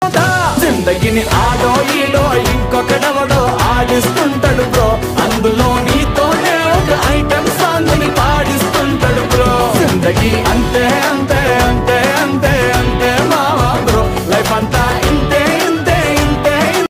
జిందగిని ఆడో ఈడో ఇంకొకడెవడో ఆడిస్తుంటాడు బ్రో, అందులో నీతోనే ఒక ఐటమ్ సాంగ్ ని పాడిస్తుంటాడు బ్రో. జిందగీ అంతే అంత